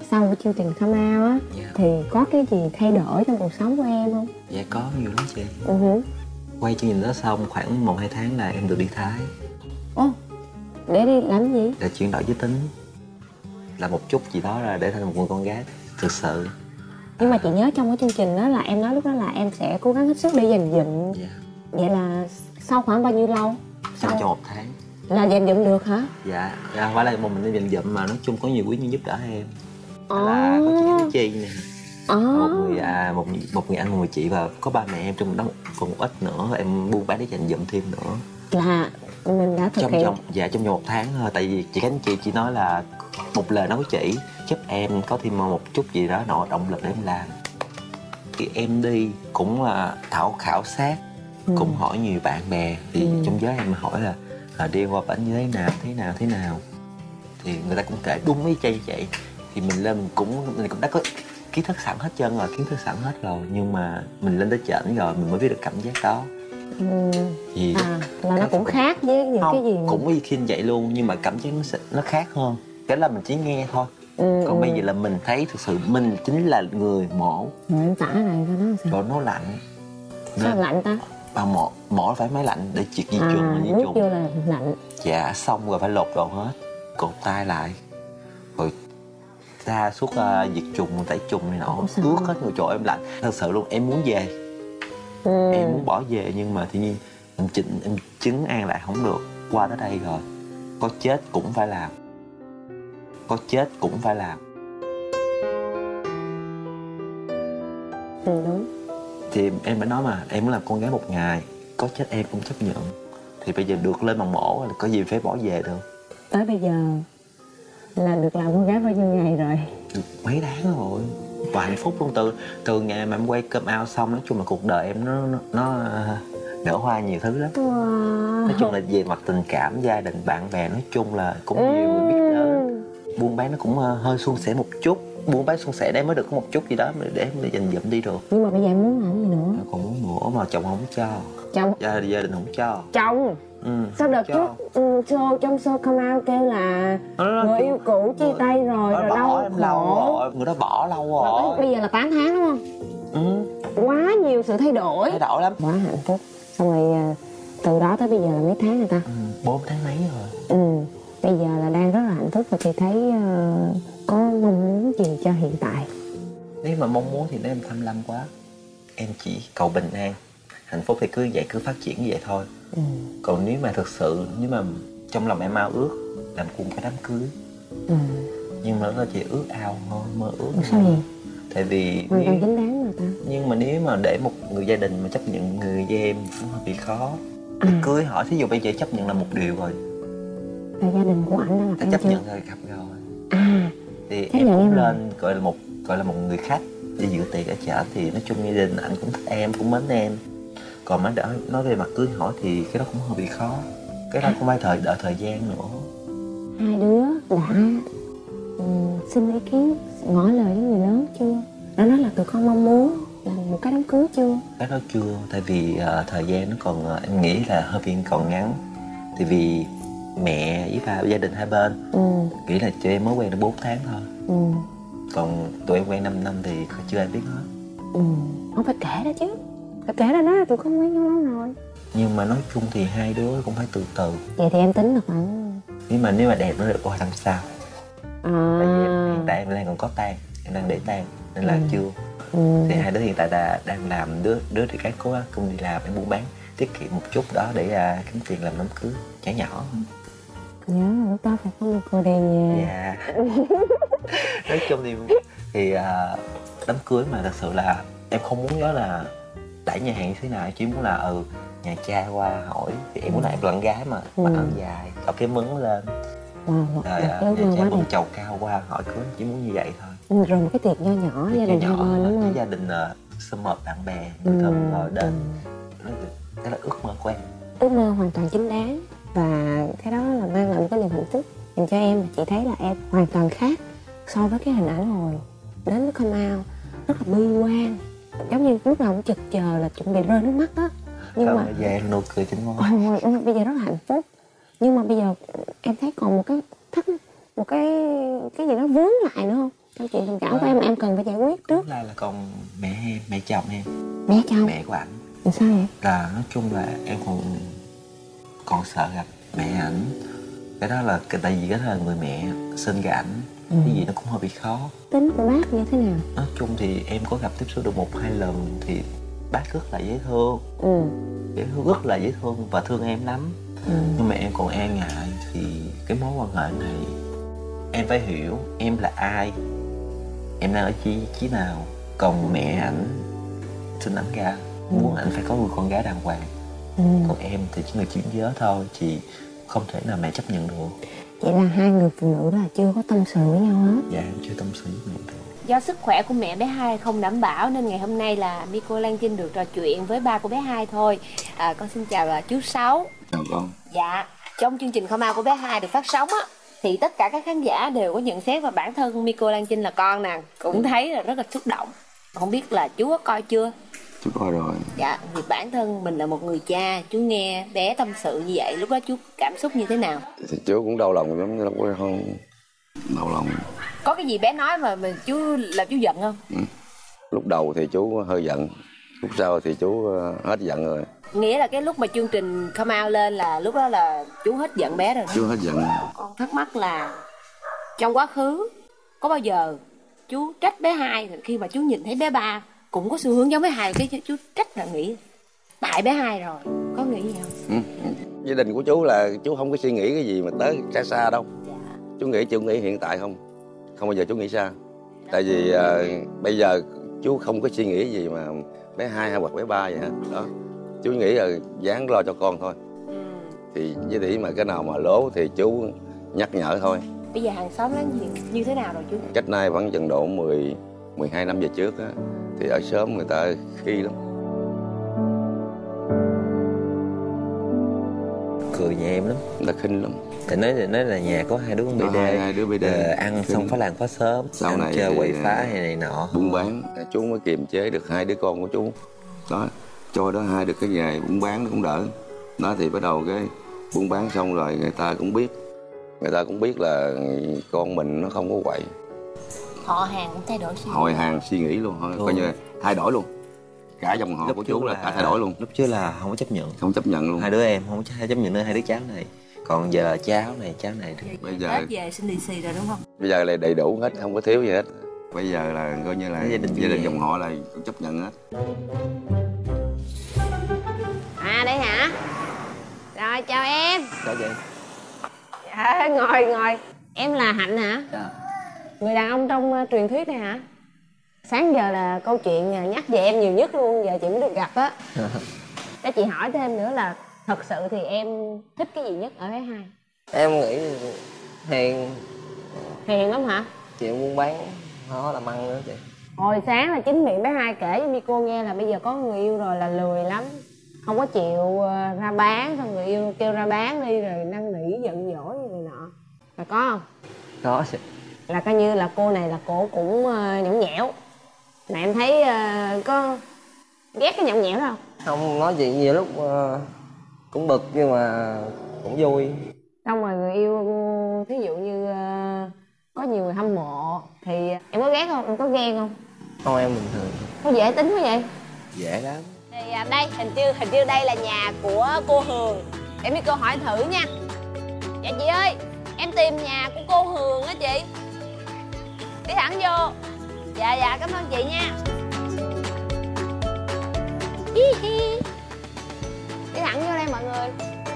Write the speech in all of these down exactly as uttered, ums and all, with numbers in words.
sau cái chương trình Come Out á, dạ. thì có cái gì thay đổi trong cuộc sống của em không? Dạ có nhiều lắm chị. Uh-huh. Quay chương trình đó xong khoảng một hai tháng là em được đi Thái. Ồ, để đi làm gì? Để chuyển đổi giới tính, là một chút gì đó là để thành một người con gái thực sự. Nhưng mà chị nhớ trong cái chương trình đó là em nói lúc đó là em sẽ cố gắng hết sức để dành dụm. Dạ. Vậy là sau khoảng bao nhiêu lâu? Sau sau trong một tháng. Là dành dụm được hả? Dạ, không phải là một mình em dành dụm mà nói chung có nhiều quý nhân giúp đỡ em. Đó Ồ. là có chị Khánh Chi nè. Ồ. Một người à, một một người anh, một người chị và có ba mẹ em trong đó còn một ít nữa, em buôn bán để dành dụm thêm nữa. Là mình đã thực trong hiện trong dạ trong vòng một tháng thôi, tại vì chị Khánh Chi chỉ nói là một lời nói của chị giúp em có thêm một chút gì đó nội động lực để em làm. Thì em đi cũng là thảo khảo sát, ừ. cũng hỏi nhiều bạn bè thì ừ. trong giới em hỏi là, là đi qua bển như thế nào thế nào thế nào thì người ta cũng kể đúng ý chay vậy. Thì mình lên mình cũng mình cũng đã có kiến thức sẵn hết trơn rồi, kiến thức sẵn hết rồi, nhưng mà mình lên tới trển rồi mình mới biết được cảm giác đó. Ừ. Thì à là nó cũng khác với những không, cái gì mà... cũng y khi vậy luôn, nhưng mà cảm giác nó sẽ, nó khác hơn. Cái là mình chỉ nghe thôi. Ừ, còn ừ. bây giờ là mình thấy thực sự mình chính là người mổ. Rồi em tả này cho nó sao? Rồi nó lạnh. Sao nên, lạnh ta? Bà mổ, mổ phải máy lạnh để triệt di à, trùng mà di nước trùng. vô là lạnh. Dạ, xong rồi phải lột đồ hết, cột tay lại, rồi ra suốt uh, diệt trùng, tẩy trùng này nọ, ướt hết người. Chỗ em lạnh thật sự luôn, em muốn về. Ừ. Em muốn bỏ về nhưng mà tự nhiên em chỉnh em chứng an lại không được. Qua tới đây rồi, có chết cũng phải làm, có chết cũng phải làm. Ừ, đúng. Thì em mới nói mà em muốn làm con gái một ngày, có chết em cũng chấp nhận. Thì bây giờ được lên bằng mổ là có gì phải bỏ về được. Tới bây giờ là được làm con gái bao nhiêu ngày rồi? Được mấy tháng rồi, và hạnh phúc luôn. Từ từ ngày mà em quay Come Out xong, nói chung là cuộc đời em nó nó, nó nở hoa nhiều thứ lắm. Wow. Nói chung là về mặt tình cảm, gia đình, bạn bè, nói chung là cũng ừ. nhiều người biết đến. Buôn bán nó cũng hơi suôn sẻ một chút, buôn bán suôn sẻ đấy mới được có một chút gì đó để em để dành dụm đi được. Nhưng mà bây giờ em muốn làm gì nữa? Còn muốn nữa mà chồng không cho. Chồng? Gia, gia đình không cho. Chồng? Ừ, sao đợt trước ừ, show, trong show Come Out kêu là nó, người yêu cũ chia tay rồi, rồi đau em lâu rồi, người đó bỏ lâu rồi. Bây giờ là tám tháng đúng không? Ừ. Quá nhiều sự thay đổi. Thay đổi lắm. Quá hạnh phúc. Xong rồi từ đó tới bây giờ là mấy tháng rồi ta? Ừ, bốn tháng mấy rồi. Ừ. Bây giờ là đang rất là hạnh phúc và chị thấy uh, có mong muốn gì cho hiện tại? Nếu mà mong muốn thì nếu em tham lam quá, em chỉ cầu bình an. Hạnh phúc thì cứ vậy, cứ phát triển như vậy thôi. Ừ. Còn nếu mà thực sự, nếu mà trong lòng em ao ước làm cùng cái đám cưới, ừ. nhưng mà nó chỉ ước ao thôi, mơ ước. Sao vậy? Tại vì hoàn toàn chính đáng mà ta. Nhưng mà nếu mà để một người gia đình mà chấp nhận người với em cũng hơi bị khó. À. Cưới hỏi, thí dụ bây giờ chấp nhận là một điều rồi. Là gia đình của anh đó là em chấp chưa? Nhận rồi, gặp rồi. À. Thì em cũng em lên gọi là một gọi là một người khách đi dự tiệc ở chợ, thì nói chung gia đình anh cũng thích em, cũng mến em. Còn mà đỡ nói về mặt cưới hỏi thì cái đó cũng hơi bị khó. Cái đó cũng phải thời đợi thời gian nữa. Hai đứa đã um, xin ý kiến, ngỏ lời với người lớn chưa? Đã nói là tụi con mong muốn làm một cái đám cưới chưa? Cái đó chưa, tại vì uh, thời gian nó còn uh, em nghĩ là hơi bị còn ngắn. Tại vì mẹ với ba gia đình hai bên ừ. nghĩ là cho em mới quen được bốn tháng thôi. Ừ. Còn tụi em quen năm năm thì chưa ai biết hết. Ừ. Không phải kể đó chứ. Phải kể ra đó là tụi con quen nhau lâu rồi. Nhưng mà nói chung thì hai đứa cũng phải từ từ. Vậy thì em tính là khoảng... Nhưng mà nếu mà đẹp nó được qua năm sau. À. Tại vì em, hiện tại em đang còn có tang, em đang để tang nên là ừ. chưa. Ừ. Thì hai đứa hiện tại đã, đang làm, đứa đứa thì cái cố gắng cùng đi làm, em buôn bán tiết kiệm một chút đó để uh, kiếm tiền làm đám cưới trẻ nhỏ. Nhớ là lúc đó phải có một cô đèn nha. Dạ. Nói chung thì thì uh, đám cưới mà thật sự là em không muốn đó là đẩy nhà hàng như thế nào, chỉ muốn là ừ nhà trai qua hỏi thì em muốn là em là con gái mà ừ. mặc áo dài, có cái mấn lên, wow, rồi uh, nhà trai bưng chầu cao qua hỏi cưới, chỉ muốn như vậy thôi. Ừ, rồi một cái tiệc nho nhỏ gia đình hai bên đúng không? Gia đình uh, sum họp bạn bè, người ừ. thân rồi đến, ừ. đó là ước mơ của em. Ước mơ hoàn toàn chính đáng và cái đó là mang lại một cái niềm hạnh phúc dành cho em. Và chị thấy là em hoàn toàn khác so với cái hình ảnh hồi đến với Come Out, rất là bi quan, giống như lúc nào cũng chực chờ là chuẩn bị rơi nước mắt đó. Nhưng không, mà giờ em nụ cười chính môi. Ừ, bây giờ rất là hạnh phúc. Nhưng mà bây giờ em thấy còn một cái thắc một cái cái gì đó vướng lại nữa không? Câu chuyện tình cảm của em em cần phải giải quyết trước. Là là còn mẹ em, mẹ chồng em. Mẹ chồng? Mẹ của ảnh. Làm sao vậy? Là nói chung là em còn còn sợ gặp mẹ ảnh. Cái đó là tại vì cái đó là người mẹ sinh ra ảnh. Ừ. Cái gì nó cũng hơi bị khó. Tính của bác như thế nào? Nói chung thì em có gặp tiếp xúc được một hai lần thì bác rất là dễ thương. Ừ. Dễ thương, rất là dễ thương và thương em lắm. Ừ. Nhưng mà em còn e ngại thì cái mối quan hệ này em phải hiểu em là ai, em đang ở chi chí nào. Còn mẹ ảnh sinh ảnh ra, ừ. muốn ảnh phải có người con gái đàng hoàng. Ừ. Còn em thì chỉ là chuyển giới thôi, chị không thể nào mẹ chấp nhận được. Vậy là hai người phụ nữ là chưa có tâm sự với nhau hết? Dạ em chưa tâm sự với mẹ được. Do sức khỏe của mẹ bé Hai không đảm bảo nên ngày hôm nay là Miko Lan Trinh được trò chuyện với ba của bé Hai thôi. À, con xin chào là chú Sáu. Chào con. Dạ, trong chương trình Come Out của bé Hai được phát sóng á, thì tất cả các khán giả đều có nhận xét và bản thân Miko Lan Trinh là con nè cũng thấy là rất là xúc động. Không biết là chú có coi chưa? Chú coi rồi. Dạ, thì bản thân mình là một người cha, chú nghe bé tâm sự như vậy, lúc đó chú cảm xúc như thế nào? Thì chú cũng đau lòng lắm, đâu có không đau lòng. Có cái gì bé nói mà mình chú làm chú giận không? Ừ. Lúc đầu thì chú hơi giận, lúc sau thì chú hết giận rồi. Nghĩa là cái lúc mà chương trình Come Out lên là lúc đó là chú hết giận bé rồi đó. Chú hết giận. Con thắc mắc là trong quá khứ có bao giờ chú trách bé Hai khi mà chú nhìn thấy bé Ba cũng có xu hướng giống bé Hai, cái chú trách là nghĩ tại bé Hai rồi, có nghĩ gì không? Ừ. Gia đình của chú là chú không có suy nghĩ cái gì mà tới xa xa đâu. Dạ. Chú nghĩ chú nghĩ hiện tại không, không bao giờ chú nghĩ xa. Tại vì à, bây giờ chú không có suy nghĩ gì mà bé Hai hay hoặc bé Ba vậy hết đó. Chú nghĩ là dáng lo cho con thôi. Ừ. Thì với tỷ mà cái nào mà lố thì chú nhắc nhở thôi. Bây giờ hàng xóm láng giềng như thế nào rồi chú? Cách nay khoảng chừng độ mười, mười hai năm về trước á, thì ở xóm người ta khi lắm. Cười nhà em lắm. Người ta khinh lắm. Thì nói nói là nhà có hai đứa con bê đê, hai đứa bê đê ờ, ăn khinh. Xong phá làng phá xóm, sau ăn này chơi quậy phá hay này nọ, buôn bán. Chú mới kiềm chế được hai đứa con của chú đó, cho đó hai được cái nghề buôn bán nó cũng đỡ. Đó thì bắt đầu cái buôn bán xong rồi người ta cũng biết, người ta cũng biết là con mình nó không có quậy. Họ hàng cũng thay đổi suy nghĩ. Hội hàng suy nghĩ luôn, thôi coi như là thay đổi luôn. Cả dòng họ lúc của chú là, là cả thay đổi luôn. Lúc trước là không có chấp nhận, không chấp nhận luôn. Hai đứa em không có chấp nhận nữa hai đứa cháu này. Còn giờ cháu này cháu này giờ, bây giờ Tết về xin lì xì rồi đúng không? Bây giờ là đầy đủ hết, không có thiếu gì hết. Bây giờ là coi như là gia đình, gia đình dòng họ là cũng chấp nhận hết. À đây hả? Rồi chào em. sao vậy? Dạ, ngồi ngồi. Em là Hạnh hả? Dạ. Người đàn ông trong uh, truyền thuyết này hả? Sáng giờ là câu chuyện uh, nhắc về em nhiều nhất luôn, giờ chị mới được gặp á. Để chị hỏi thêm nữa là thật sự thì em thích cái gì nhất ở bé Hai? Em nghĩ hiền. Hiền lắm hả? Chịu buôn bán, nó làm ăn nữa chị. Hồi sáng là chính miệng bé Hai kể với Miko nghe là bây giờ có người yêu rồi là lười lắm, không có chịu uh, ra bán, xong người yêu kêu ra bán đi rồi năn nỉ giận dỗi như người nọ. Là có không? Có chị. Là coi như là cô này là cô cũng uh, nhõng nhẽo. Mà em thấy uh, có ghét cái nhõng nhẽo đó không? Không, nói chuyện nhiều lúc uh, cũng bực nhưng mà cũng vui. Xong rồi người yêu thí dụ như uh, có nhiều người hâm mộ thì em có ghét không? Em có ghen không? Không, em bình thường. Có dễ tính quá vậy? Dễ lắm. Thì à, đây hình như hình như đây là nhà của cô Hường. Để Miko hỏi thử nha. Dạ chị ơi, em tìm nhà của cô Hường á chị. Đi thẳng vô. Dạ dạ cảm ơn chị nha. Hi hi. Đi thẳng vô đây mọi người.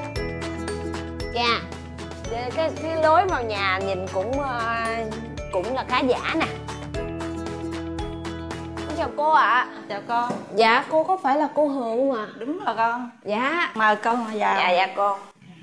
Dạ. Cái, cái lối vào nhà nhìn cũng uh, cũng là khá giả nè. Chào cô ạ. À. Chào con. Dạ cô có phải là cô Hường không ạ? À? Đúng rồi con. Dạ. Mời con vào. Dạ dạ cô.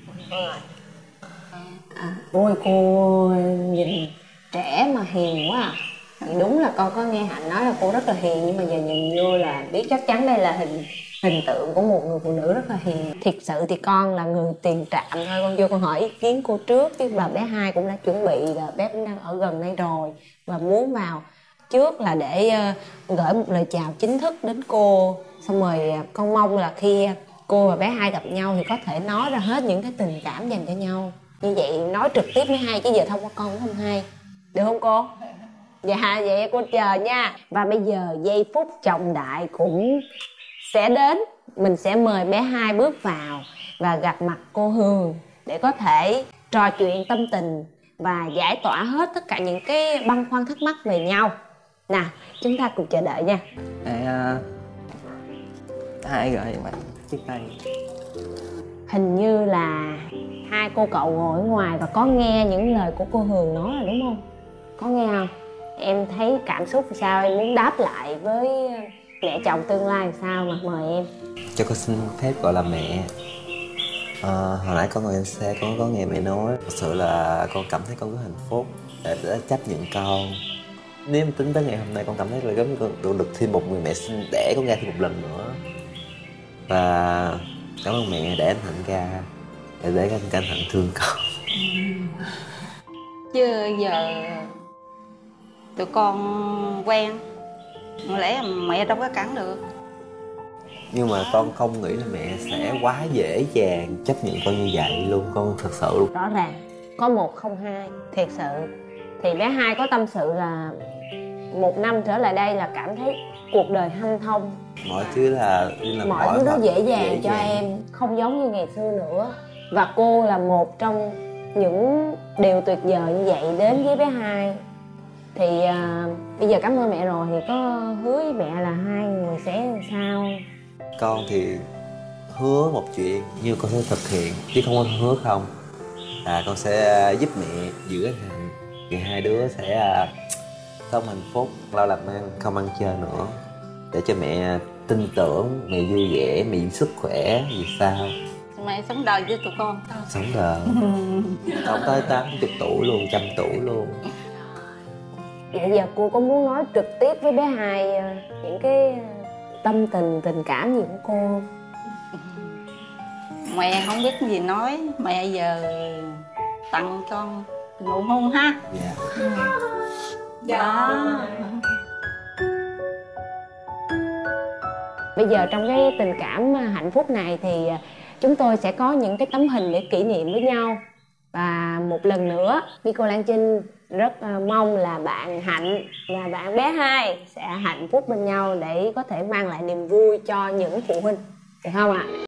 À, ôi cô nhìn trẻ mà hiền quá à. Đúng là con có nghe Hạnh nói là cô rất là hiền, nhưng mà giờ nhìn vô là biết chắc chắn đây là hình hình tượng của một người phụ nữ rất là hiền. Thiệt sự thì con là người tiền trạm thôi, con vô con hỏi ý kiến cô trước, chứ bà bé Hai cũng đã chuẩn bị là bé cũng đang ở gần đây rồi và muốn vào trước là để uh, gửi một lời chào chính thức đến cô. Xong rồi uh, con mong là khi cô và bé Hai gặp nhau thì có thể nói ra hết những cái tình cảm dành cho nhau. Như vậy nói trực tiếp với Hai, chứ giờ thông qua con cũng không hay. Được không cô? Dạ vậy cô chờ nha. Và bây giờ giây phút trọng đại cũng sẽ đến. Mình sẽ mời bé hai bước vào và gặp mặt cô Hường để có thể trò chuyện tâm tình và giải tỏa hết tất cả những cái băn khoăn thắc mắc về nhau. Nào, chúng ta cùng chờ đợi nha. Để uh, hai gửi bạn chiếc tay. Hình như là hai cô cậu ngồi ở ngoài và có nghe những lời của cô Hường nói rồi đúng không? Có nghe không? Em thấy cảm xúc sao, em muốn đáp lại với mẹ chồng tương lai sao mà mời em. Cho con xin phép gọi là mẹ. À, hồi nãy con ngồi trên xe con có nghe mẹ nói, thật sự là con cảm thấy con rất hạnh phúc đã, đã chấp nhận con. Nếu mà tính tới ngày hôm nay con cảm thấy là giống như con được, được thêm một người mẹ sinh đẻ con ra thêm một lần nữa. Và cảm ơn mẹ để anh Hạnh ra để để anh anh Hạnh thương con. Chứ giờ tụi con quen, lẽ mẹ đâu có cản được. Nhưng mà con không nghĩ là mẹ sẽ quá dễ dàng chấp nhận con như vậy luôn, con thật sự luôn. Rõ ràng có một không hai thiệt sự. Thì bé hai có tâm sự là một năm trở lại đây là cảm thấy cuộc đời hanh thông, Mọi thứ là là mọi thứ nó vật dễ dàng dễ cho dàng. em, không giống như ngày xưa nữa. Và cô là một trong những điều tuyệt vời như vậy đến với bé hai. Thì à, bây giờ cảm ơn mẹ rồi, thì có hứa với mẹ là hai người sẽ làm sao? Con thì hứa một chuyện nhưng con sẽ thực hiện chứ không có hứa không. À, con sẽ giúp mẹ giữ anh Hạnh, thì hai đứa sẽ uh, sống hạnh phúc, lo làm ăn, không ăn chơi nữa, để cho mẹ tin tưởng, mẹ vui vẻ, mẹ sức khỏe vì sao Mẹ sống đời với tụi con. sống đời không tới tám mươi tuổi luôn, trăm tuổi luôn. Vậy giờ cô có muốn nói trực tiếp với bé hai à, những cái tâm tình, tình cảm gì của cô không? Mẹ không biết gì nói, mẹ giờ tặng con nụ hôn ha. Dạ. Dạ. Bây giờ trong cái tình cảm hạnh phúc này thì chúng tôi sẽ có những cái tấm hình để kỷ niệm với nhau. Và một lần nữa, Miko Lan Trinh rất mong là bạn Hạnh và bạn bé hai sẽ hạnh phúc bên nhau để có thể mang lại niềm vui cho những phụ huynh. Được không ạ?